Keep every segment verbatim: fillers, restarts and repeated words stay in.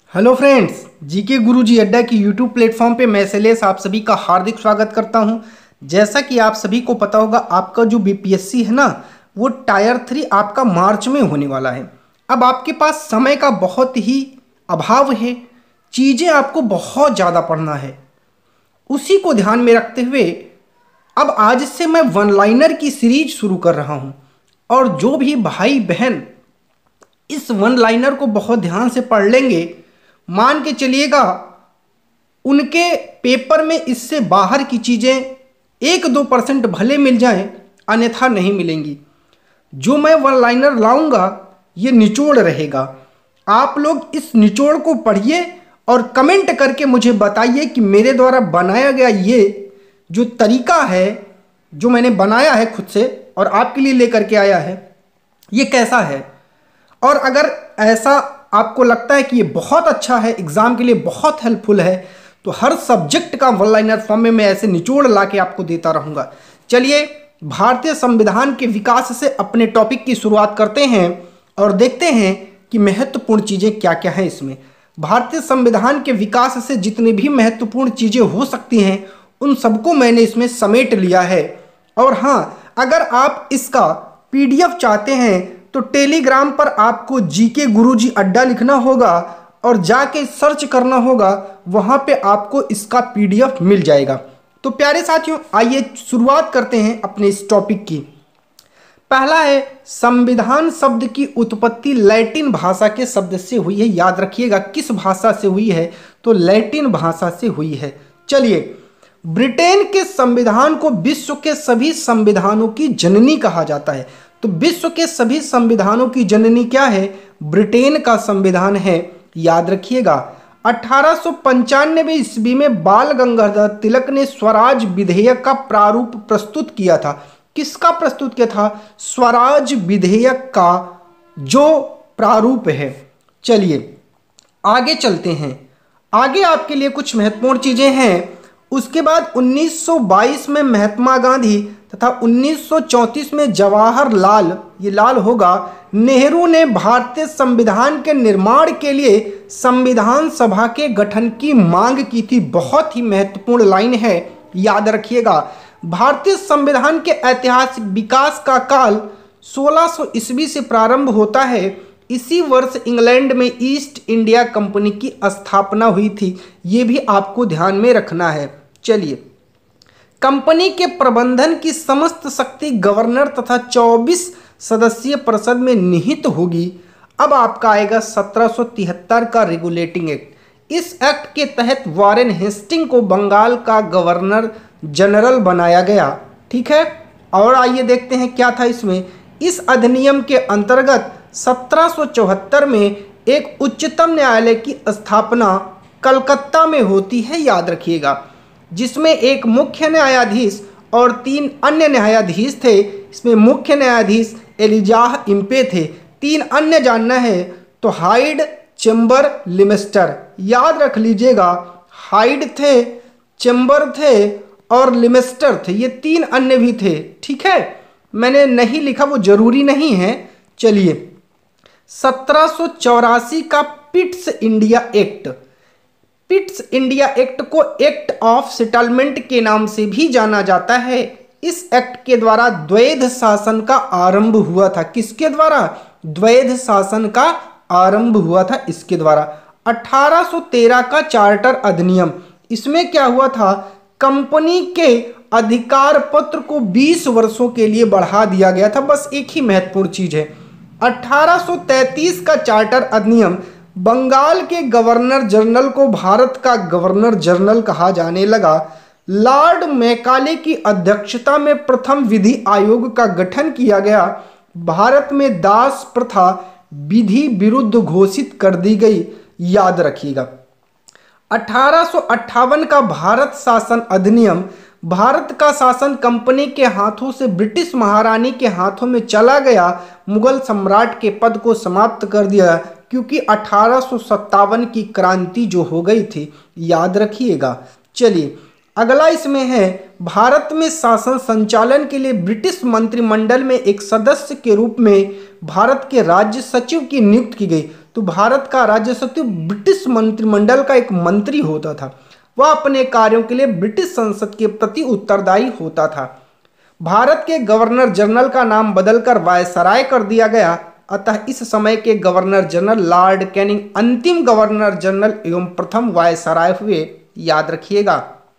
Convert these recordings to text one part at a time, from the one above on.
Hello friends, GK गुरुजी अड्डा की YouTube platform पे मैं शैलेश आप सभी का हार्दिक स्वागत करता हूं। जैसा कि आप सभी को पता होगा, आपका जो बीपीएससी है ना, वो टायर थ्री आपका मार्च में होने वाला है। अब आपके पास समय का बहुत ही अभाव है, चीज़ें आपको बहुत ज़्यादा पढ़ना है। उसी को ध्यान में रखते हुए अब आज से मैं वन लाइनर की सीरीज शुरू कर रहा हूँ। और जो भी भाई बहन इस वन लाइनर को बहुत ध्यान से पढ़ लेंगे, मान के चलिएगा उनके पेपर में इससे बाहर की चीज़ें एक दो परसेंट भले मिल जाएं, अन्यथा नहीं मिलेंगी। जो मैं वन लाइनर लाऊंगा ये निचोड़ रहेगा। आप लोग इस निचोड़ को पढ़िए और कमेंट करके मुझे बताइए कि मेरे द्वारा बनाया गया ये जो तरीका है, जो मैंने बनाया है खुद से और आपके लिए लेकर के आया है, ये कैसा है। और अगर ऐसा आपको लगता है कि ये बहुत अच्छा है, एग्जाम के लिए बहुत हेल्पफुल है, तो हर सब्जेक्ट का वन लाइनर फॉर्म में मैं ऐसे निचोड़ ला के आपको देता रहूँगा। चलिए भारतीय संविधान के विकास से अपने टॉपिक की शुरुआत करते हैं और देखते हैं कि महत्वपूर्ण चीज़ें क्या क्या हैं इसमें। भारतीय संविधान के विकास से जितनी भी महत्वपूर्ण चीज़ें हो सकती हैं उन सबको मैंने इसमें समेट लिया है। और हाँ, अगर आप इसका पीडीएफ चाहते हैं तो टेलीग्राम पर आपको जीके गुरुजी अड्डा लिखना होगा और जाके सर्च करना होगा, वहाँ पे आपको इसका पीडीएफ मिल जाएगा। तो प्यारे साथियों, आइए शुरुआत करते हैं अपने इस टॉपिक की। पहला है, संविधान शब्द की उत्पत्ति लैटिन भाषा के शब्द से हुई है। याद रखिएगा किस भाषा से हुई है, तो लैटिन भाषा से हुई है। चलिए, ब्रिटेन के संविधान को विश्व के सभी संविधानों की जननी कहा जाता है। तो विश्व के सभी संविधानों की जननी क्या है? ब्रिटेन का संविधान है। याद रखिएगा अठारह सौ पंचानवे ईस्वी में बाल गंगाधर तिलक ने स्वराज विधेयक का प्रारूप प्रस्तुत किया था। किसका प्रस्तुत किया था? स्वराज विधेयक का जो प्रारूप है। चलिए आगे चलते हैं। आगे आपके लिए कुछ महत्वपूर्ण चीजें हैं। उसके बाद उन्नीस सौ बाईस में महात्मा गांधी तथा उन्नीस सौ चौंतीस में जवाहरलाल, ये लाल होगा, नेहरू ने भारतीय संविधान के निर्माण के लिए संविधान सभा के गठन की मांग की थी। बहुत ही महत्वपूर्ण लाइन है, याद रखिएगा। भारतीय संविधान के ऐतिहासिक विकास का काल सोलह सौ ईस्वी से प्रारंभ होता है। इसी वर्ष इंग्लैंड में ईस्ट इंडिया कंपनी की स्थापना हुई थी। ये भी आपको ध्यान में रखना है। चलिए, कंपनी के प्रबंधन की समस्त शक्ति गवर्नर तथा चौबीस सदस्यीय परिषद में निहित होगी। अब आपका आएगा सत्रह सौ तिहत्तर का रेगुलेटिंग एक्ट। इस एक्ट के तहत वारेन हेस्टिंग को बंगाल का गवर्नर जनरल बनाया गया। ठीक है, और आइए देखते हैं क्या था इसमें। इस अधिनियम के अंतर्गत सत्रह सौ चौहत्तर में एक उच्चतम न्यायालय की स्थापना कलकत्ता में होती है। याद रखिएगा, जिसमें एक मुख्य न्यायाधीश और तीन अन्य न्यायाधीश थे। इसमें मुख्य न्यायाधीश एलिजाह इम्पे थे। तीन अन्य जानना है तो हाइड, चेम्बर, लिमेस्टर। याद रख लीजिएगा, हाइड थे, चेम्बर थे और लिमेस्टर थे। ये तीन अन्य भी थे। ठीक है, मैंने नहीं लिखा, वो जरूरी नहीं है। चलिए, सत्रह सौ चौरासी का Pitt's India Act. Pitt's India Act को एक्ट ऑफ सेटलमेंट के नाम से भी जाना जाता है। इस एक्ट के द्वारा द्वैध शासन का आरंभ हुआ था। किसके द्वारा? द्वैध शासन का आरंभ हुआ था इसके द्वारा। अठारह सौ तेरह का चार्टर अधिनियम, इसमें क्या हुआ था? कंपनी के अधिकार पत्र को बीस वर्षों के लिए बढ़ा दिया गया था। बस एक ही महत्वपूर्ण चीज है। अठारह सौ तैंतीस का चार्टर अधिनियम, बंगाल के गवर्नर जनरल को भारत का गवर्नर जनरल कहा जाने लगा। लॉर्ड मैकाले की अध्यक्षता में प्रथम विधि आयोग का गठन किया गया। भारत में दास प्रथा विधि विरुद्ध घोषित कर दी गई। याद रखिएगा, अठारह सौ अट्ठावन का भारत शासन अधिनियम, भारत का शासन कंपनी के हाथों से ब्रिटिश महारानी के हाथों में चला गया। मुगल सम्राट के पद को समाप्त कर दिया क्योंकि अठारह सौ सत्तावन की क्रांति जो हो गई थी। याद रखिएगा। चलिए, अगला इसमें है, भारत में शासन संचालन के लिए ब्रिटिश मंत्रिमंडल में एक सदस्य के रूप में भारत के राज्य सचिव की नियुक्ति की गई। तो भारत का राज्य सचिव ब्रिटिश मंत्रिमंडल का एक मंत्री होता था। वह अपने कार्यों के लिए ब्रिटिश संसद के प्रति उत्तरदायी होता था। भारत के गवर्नर जनरल का नाम बदलकर वायसराय कर दिया गया, अतः इस समय के गवर्नर जनरल लॉर्ड कैनिंग अंतिम गवर्नर जनरल एवं प्रथम वायसराय हुए, याद रखिएगा।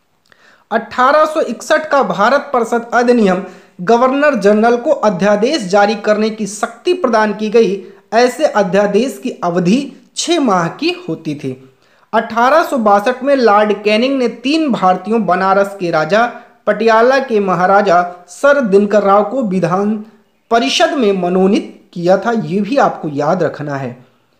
अठारह सौ इकसठ का भारत परिषद अधिनियम गवर्नर जनरल को अध्यादेश जारी करने की शक्ति प्रदान की गई। ऐसे अध्यादेश की अवधि छह माह की होती थी। अठारह सौ बासठ में लॉर्ड कैनिंग ने तीन भारतीयों बनारस के राजा, पटियाला के महाराजा सर दिनकर राव को विधान परिषद में मनोनीत किया था। ये भी आपको याद रखना है।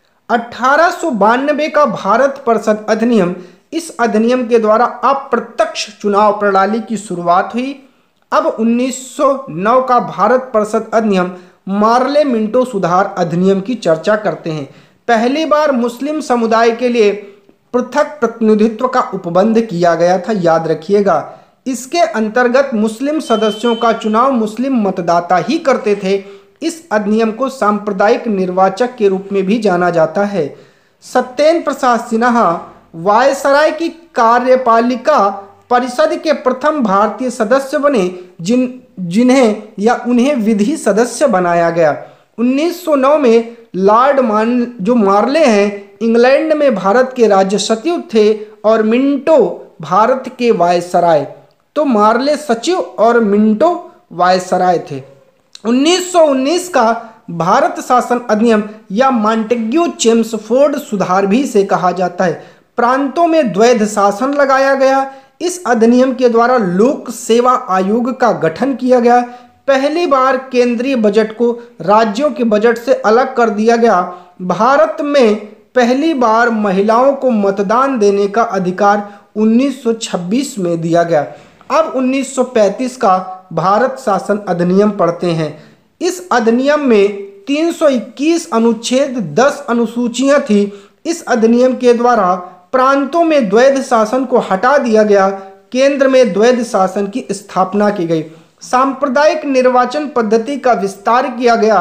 अठारह सौ बानवे का भारत परिषद अधिनियम, इस अधिनियम के द्वारा अप्रत्यक्ष चुनाव प्रणाली की शुरुआत हुई। अब उन्नीस सौ नौ का भारत परिषद अधिनियम मार्ले मिंटो सुधार अधिनियम की चर्चा करते हैं। पहली बार मुस्लिम समुदाय के लिए पृथक प्रतिनिधित्व का उपबंध किया गया था, याद रखिएगा। इसके अंतर्गत मुस्लिम सदस्यों का चुनाव मुस्लिम मतदाता ही करते थे। इस अधिनियम को सांप्रदायिक निर्वाचक के रूप में भी जाना जाता है। सत्येंद्र प्रसाद सिन्हा वायसराय की कार्यपालिका परिषद के प्रथम भारतीय सदस्य बने, जिन जिन्हें या उन्हें विधि सदस्य बनाया गया। उन्नीस सौ नौ में लॉर्ड मान जो मार्ले हैं इंग्लैंड में भारत के राज्य सचिव थे और मिंटो भारत के वायसराय। तो मार्ले सचिव और मिंटो वायसराय थे। उन्नीस सौ उन्नीस का भारत शासन अधिनियम या मॉन्टेग्यू चेम्सफोर्ड सुधार भी इसे कहा जाता है। प्रांतों में द्वैध शासन लगाया गया। इस अधिनियम के द्वारा लोक सेवा आयोग का गठन किया गया। पहली बार केंद्रीय बजट को राज्यों के बजट से अलग कर दिया गया। भारत में पहली बार महिलाओं को मतदान देने का अधिकार उन्नीस सौ छब्बीस में दिया गया। अब उन्नीस सौ पैंतीस का भारत शासन अधिनियम पढ़ते हैं। इस अधिनियम में तीन सौ इक्कीस अनुच्छेद दस अनुसूचियां थी। इस अधिनियम के द्वारा प्रांतों में द्वैध शासन को हटा दिया गया। केंद्र में द्वैध शासन की स्थापना की गई। सांप्रदायिक निर्वाचन पद्धति का विस्तार किया गया।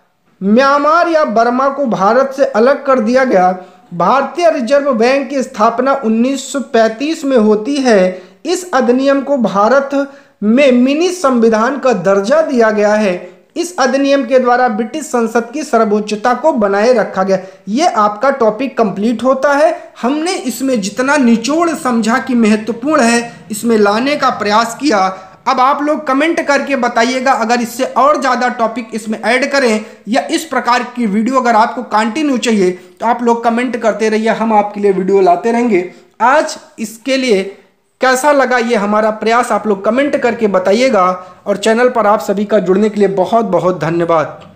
म्यांमार या बर्मा को भारत से अलग कर दिया गया। भारतीय रिजर्व बैंक की स्थापना उन्नीस सौ पैंतीस में होती है। इस अधिनियम को भारत में मिनी संविधान का दर्जा दिया गया है। इस अधिनियम के द्वारा ब्रिटिश संसद की सर्वोच्चता को बनाए रखा गया। ये आपका टॉपिक कंप्लीट होता है। हमने इसमें जितना निचोड़ समझा कि महत्वपूर्ण है, इसमें लाने का प्रयास किया। अब आप लोग कमेंट करके बताइएगा अगर इससे और ज़्यादा टॉपिक इसमें ऐड करें या इस प्रकार की वीडियो अगर आपको कंटिन्यू चाहिए तो आप लोग कमेंट करते रहिए, हम आपके लिए वीडियो लाते रहेंगे। आज इसके लिए कैसा लगा ये हमारा प्रयास आप लोग कमेंट करके बताइएगा। और चैनल पर आप सभी का जुड़ने के लिए बहुत बहुत धन्यवाद।